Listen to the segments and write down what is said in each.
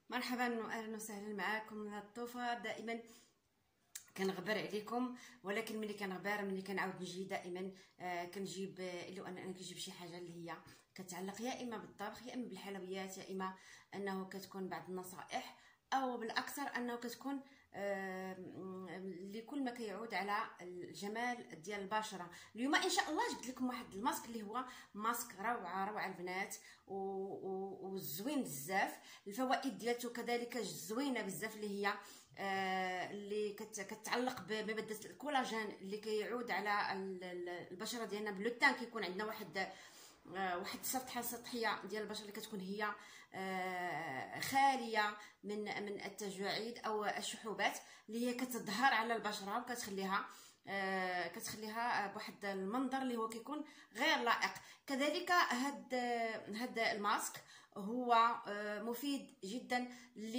مرحبا واهلا وسهلا معكم لطوفه. دائما كنغبر عليكم، ولكن ملي كنعاود نجي دائما كنجيب لو انا كنجيب شي حاجه اللي هي كتعلق يا اما بالطبخ يا اما بالحلويات، يا اما انه كتكون بعض النصائح، او بالاكثر انه كتكون لكل ما كيعود على الجمال ديال البشره. اليوم ان شاء الله جبت لكم واحد الماسك اللي هو ماسك روعه البنات وزوين بزاف. الفوائد ديالته كذلك زوينه بزاف، اللي هي اللي كتعلق بماده الكولاجين اللي كيعود على البشره ديالنا. بلوتان كيكون عندنا واحد الصفحه سطحيه ديال البشره اللي كتكون هي خاليه من التجاعيد او الشحوبات، اللي هي كتظهر على البشره وكتخليها بواحد المنظر اللي هو كيكون غير لائق. كذلك هاد الماسك هو مفيد جدا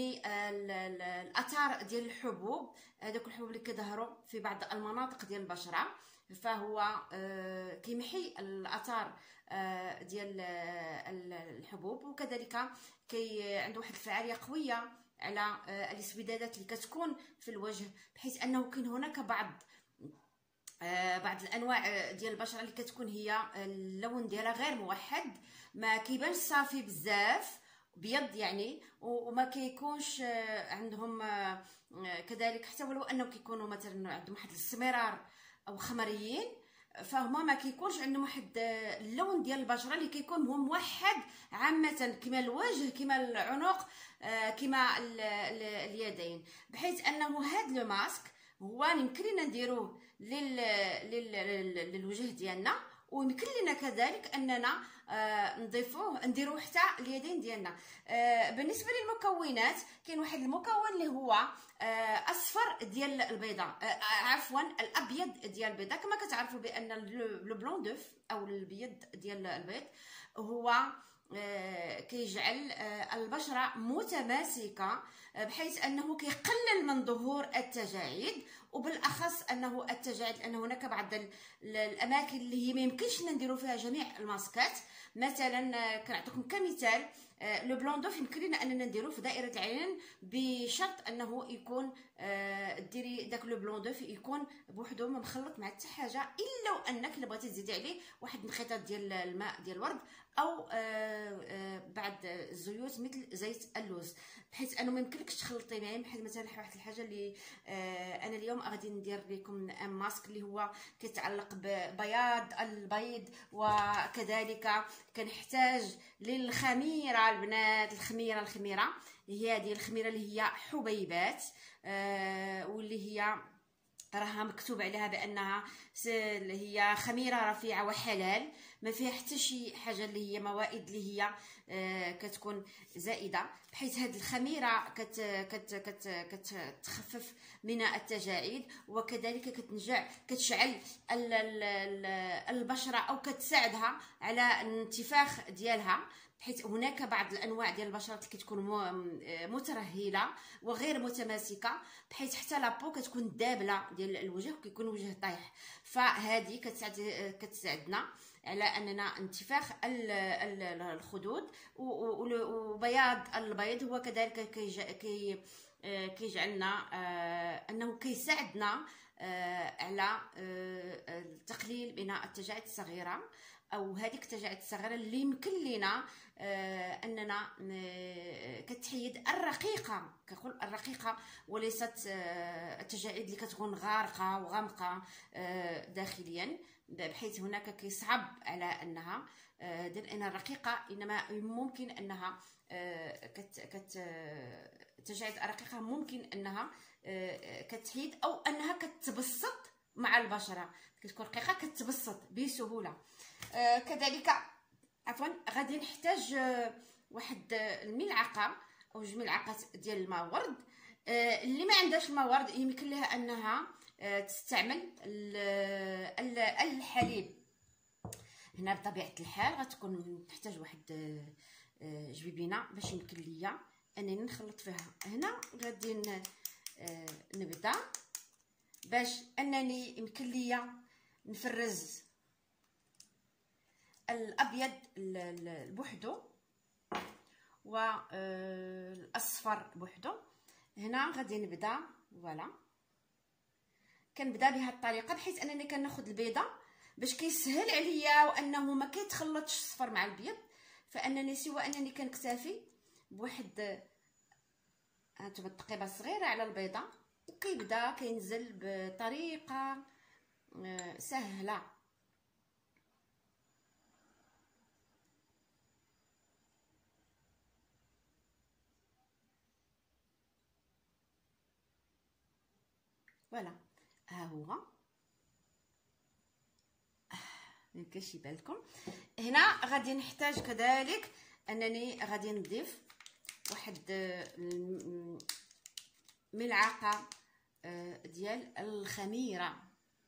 للاثار ديال الحبوب، هذوك الحبوب اللي كيظهروا في بعض المناطق ديال البشره، فهو كيمحي الاثار ديال الحبوب، وكذلك عنده واحد الفعاليه قويه على الاسودادات اللي كتكون في الوجه، بحيث انه كاين هناك بعض الانواع ديال البشره اللي كتكون هي اللون ديالها غير موحد، ما كيبانش صافي بزاف بيض يعني، وما كيكونش عندهم كذلك حتى ولو انه كيكونوا مثلا عندهم واحد السمرار او خمريين، فهما ما كيكونش عندهم واحد اللون ديال البشره اللي كيكون هو موحد عامه، كما الوجه كما العنق كما اليدين، بحيث انه هذا لو ماسك هو يمكن لنا نديروه للوجه ديالنا، ويمكن لنا كذلك اننا نديروه حتى اليدين ديالنا. بالنسبه للمكونات، كاين واحد المكون اللي هو اصفر ديال البيضه، عفوا الابيض ديال البيضه. كما كتعرفوا بان لو بلون دوف او البيض ديال البيض هو كيجعل البشره متماسكه، بحيث انه كيقلل من ظهور التجاعيد، وبالاخص انه التجاعيد، لان هناك بعض الاماكن اللي هي ما يمكنش نديروا فيها جميع الماسكات. مثلا كنعطيكم كمثال، لو بلون دوف يمكن لنا اننا نديروه في دائره العين، بشرط انه يكون ديري داك لو بلون دوف يكون بوحدو ما مخلط مع حتى حاجه، الا وانك بغيتي تزيدي عليه واحد الانخطاط ديال الماء ديال الورد، او بعض الزيوت مثل زيت اللوز، بحيث انه ما يمكنلكش تخلطي معاه. بحال مثلا واحد الحاجه اللي انا اليوم غادي ندير لكم ماسك اللي هو كيتعلق ببياض البيض، وكذلك كنحتاج للخميره البنات. الخميره هي هذه الخميره اللي هي حبيبات، واللي هي راها مكتوب عليها بانها هي خميره رفيعه وحلال، ما فيها حتى شي حاجه اللي هي موائد اللي هي كتكون زائده، بحيث هذه الخميره كتخفف من التجاعيد، وكذلك كتشعل البشره او كتساعدها على الانتفاخ ديالها، بحيث هناك بعض الانواع ديال البشره اللي كتكون مترهله وغير متماسكه، بحيث حتى لابو كتكون دابله ديال الوجه وكيكون الوجه طايح، فهذه كتساعدنا على اننا انتفاخ الخدود وبياض البيض. هو كذلك كيجعلنا انه كيساعدنا على التقليل من التجاعيد الصغيره، او هذيك التجاعيد الصغيره اللي يمكن لنا اننا كتحيد الرقيقه، كنقول الرقيقه وليست التجاعيد اللي كتكون غارقه وغامقه داخليا، بحيث هناك كيصعب على انها دير انها رقيقه، انما ممكن انها التجاعيد الرقيقه ممكن انها كتحيد او انها كتبسط مع البشره، كتكون رقيقه كتبسط بسهوله. كذلك عفوا غادي نحتاج واحد الملعقه او 2 ملعقات ديال الماء ورد. اللي ما عندهاش الماء ورد يمكن لها انها تستعمل الحليب. هنا بطبيعه الحال غتكون نحتاج واحد جبيبينه باش يمكن ليا انني نخلط فيها. هنا غادي نبدا باش انني يمكن ليا نفرز الابيض بوحدو، والاصفر بوحدو. هنا غادي نبدا فوالا، كنبدا بهذه الطريقه بحيث انني كناخذ البيضه باش كيسهل عليا وانه ما كيتخلطش الصفر مع البيض، فانني سوى انني كنكتفي بواحد هانتوما التقيبه صغيره على البيضه، وكيبدا كينزل بطريقه سهله. فوالا ها هو ميمكنش يبان لكم. هنا غادي نحتاج كذلك انني غادي نضيف واحد ملعقه ديال الخميره.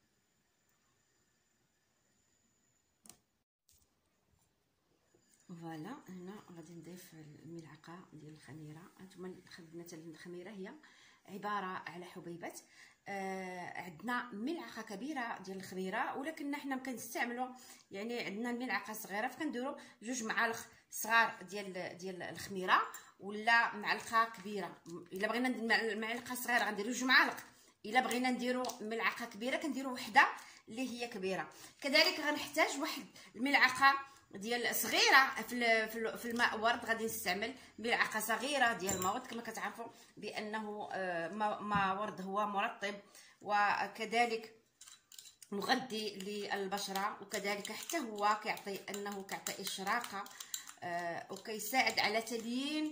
فوالا هنا غادي نضيف الملعقه ديال الخميره. هانتوما مثلا الخميره هي عباره على حبيبات. عندنا ملعقه كبيره ديال الخميره، ولكن حنا كنستعملوا يعني عندنا الملعقه صغيره، فكنديروا 2 معالق صغار ديال الخميره ولا معلقه كبيره. الا بغينا معلقه صغيره غنديروا 2 معالق، الا بغينا نديروا ملعقه كبيره كنديروا وحده اللي هي كبيره. كذلك غنحتاج واحد الملعقه ديال صغيره في الماء ورد، غادي نستعمل ملعقه صغيره ديال الماء ورد. كما كتعرفوا بانه ماء ورد هو مرطب وكذلك مغذي للبشره، وكذلك حتى هو كيعطي اشراقه وكيساعد على تليين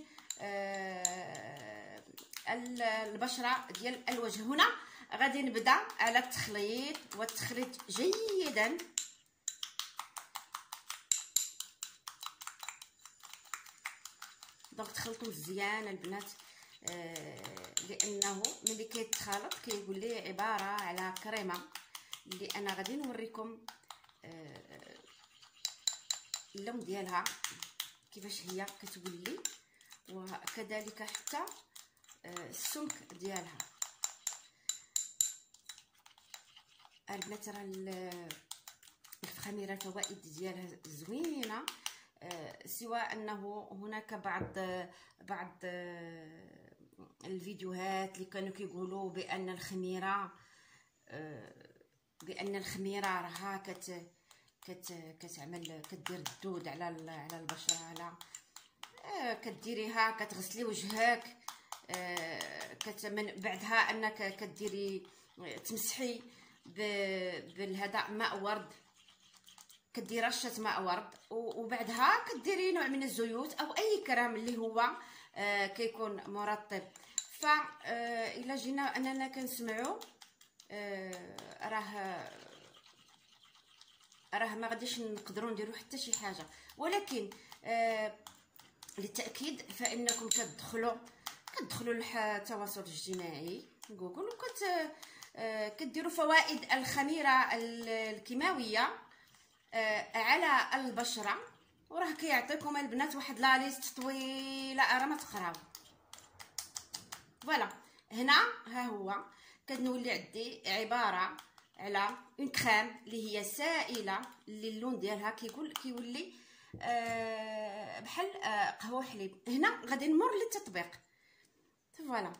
البشره ديال الوجه. هنا غادي نبدا على التخليط والتخليط جيدا. دونك تخلطوا مزيان البنات، لانه ملي كيتخلط كيقول لي عباره على كريمه اللي انا غادي نوريكم اللون ديالها كيفاش هي كتقول لي، وكذلك حتى السمك ديالها. البنات راه الخميره الفوائد ديالها زوينه، سوى انه هناك بعض الفيديوهات اللي كانوا كيقولوا بان الخميره راها كتعمل كدير الدود على البشره، على كديريها كتغسلي وجهك، من بعدها انك كديري تمسحي بالهذا ماء ورد، كديري رشه ماء ورد، وبعدها كديري نوع من الزيوت او اي كريم اللي هو كيكون مرطب. فإلا جينا اننا كنسمعوا راه ما غاديش نقدروا نديروا حتى شي حاجه، ولكن للتاكيد فانكم كتدخلوا التواصل الاجتماعي جوجل كديروا فوائد الخميره الكيماويه على البشره، وراه كيعطيكم البنات واحد لا ليست طويله راه ما تقراو. فوالا هنا ها هو كنولي عندي عباره على اون كريم اللي هي سائله، اللي اللون ديالها كيولي بحال قهوه حليب. هنا غادي نمر للتطبيق. فوالا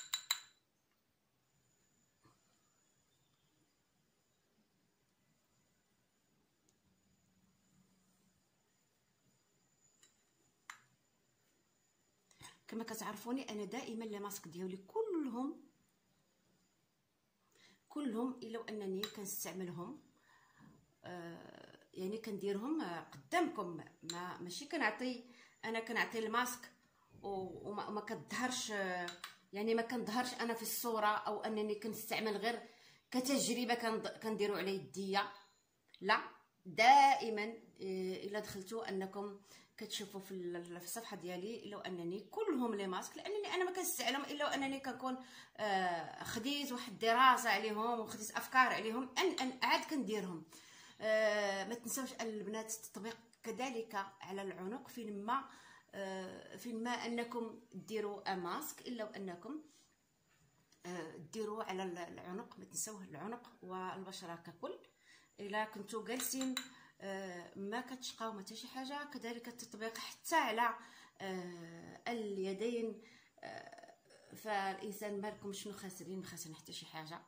كما كتعرفوني انا دائما لي ماسك ديالي كلهم الا انني كنستعملهم يعني كنديرهم قدامكم، ماشي كنعطي الماسك وما كتظهرش، يعني ما كنظهرش انا في الصوره، او انني كنستعمل غير كتجربه كنديرو على يديا. لا، دائما الا دخلتوا انكم كتشوفوا في الصفحه ديالي لو انني كلهم لي ماسك، لانني انا ما كنستعملهم الا انني كنكون خديت واحد الدراسه عليهم وخديت افكار عليهم ان عاد كنديرهم. ما تنساوش البنات التطبيق كذلك على العنق، فين ما انكم ديروا ماسك الا انكم ديروا على العنق. ما تنساوه العنق والبشره ككل. الا كنتو جالسين ما كتشقاو حتى شي حاجه، كذلك التطبيق حتى على اليدين. فالانسان مالكم شنو خاسرين؟ ما خاسرين حتى شي حاجه.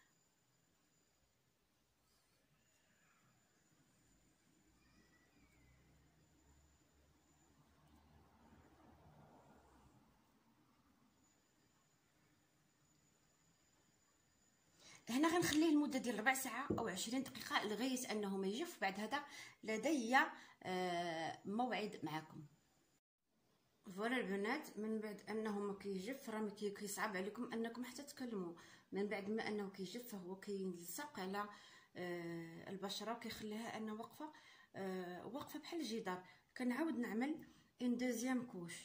هنا غنخليه لمده ديال ربع ساعه او 20 دقيقه لغايه انه ما يجف. بعد هذا لدي موعد معكم. فوالا البنات، من بعد انه ما كيجف راه كيصعب عليكم انكم حتى تكلموا. من بعد ما انه كيجف فهو كيلصق على البشره وكيخليها انها واقفه بحال الجدار. كنعاود نعمل اون دوزيام كوش.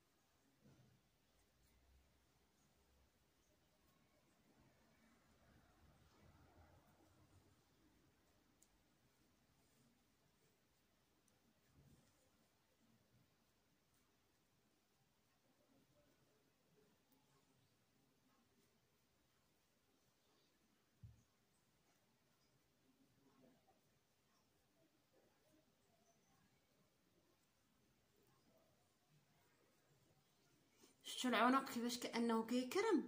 شفتوا العنق كيفاش كانه كيكرم؟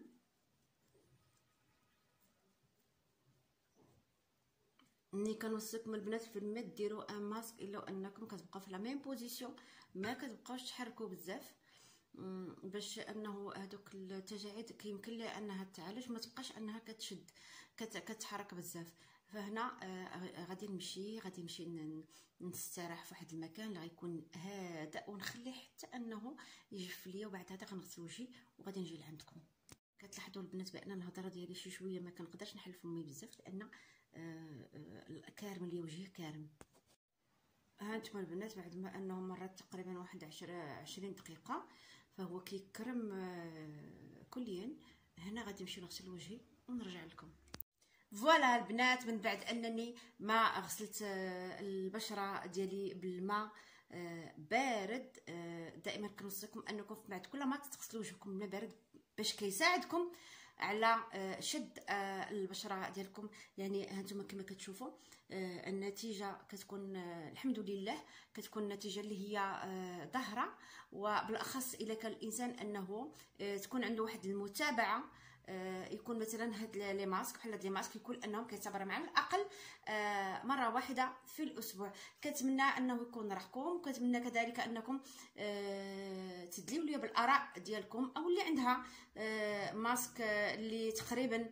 ملي كنوصيكم البنات في الماء ديروا ان ماسك الا انكم كتبقاو في لا ميم بوزيسيون، ما كتبقاوش تحركوا بزاف باش انه هذوك التجاعيد كيمكن لها انها تعالج، ما تبقاش انها كتشد كتحرك بزاف. فهنا غادي نمشي نستراح في واحد المكان اللي غيكون هادئ ونخليه حتى انه يجف ليا. وبعد هذا غنغسل وجهي وغادي نجي لعندكم. كتلاحظوا البنات بان الهضره ديالي شي شويه ما كنقدرش نحل فمي بزاف لان كارم ليا وجهي كارم. هانتوما البنات بعد ما انه مرات تقريبا واحد 20 دقيقه فهو كيكرم كليا. هنا غادي نمشي نغسل وجهي ونرجع لكم. فوالا البنات، من بعد انني ما غسلت البشره ديالي بالماء بارد، دائما كنوصيكم انكم بعد كل ما تغسلوا وجهكم بالماء بارد باش كيساعدكم على شد البشره ديالكم. يعني هانتوما كما كتشوفوا النتيجه كتكون الحمد لله كتكون النتيجه اللي هي ظاهره. وبالاخص اذا كان الانسان انه تكون عنده واحد المتابعه، يكون مثلا هاد لي ماسك بحال هاد لي ماسك يكون انهم كيعتبر مع الاقل مره واحده في الاسبوع. كنتمنى انه يكون راحكم، كنتمنى كذلك انكم تدليو لي بالاراء ديالكم او اللي عندها ماسك اللي تقريبا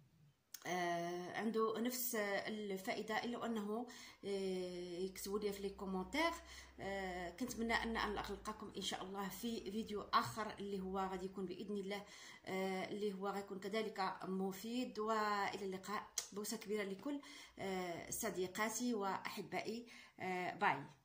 عنده نفس الفائده الا انه يكتبوا لي في لي كومونتير. كنتمنى ان نلقاكم ان شاء الله في فيديو اخر اللي هو غادي يكون باذن الله اللي هو غيكون كذلك مفيد. والى اللقاء. بوسه كبيره لكل صديقاتي واحبائي. باي.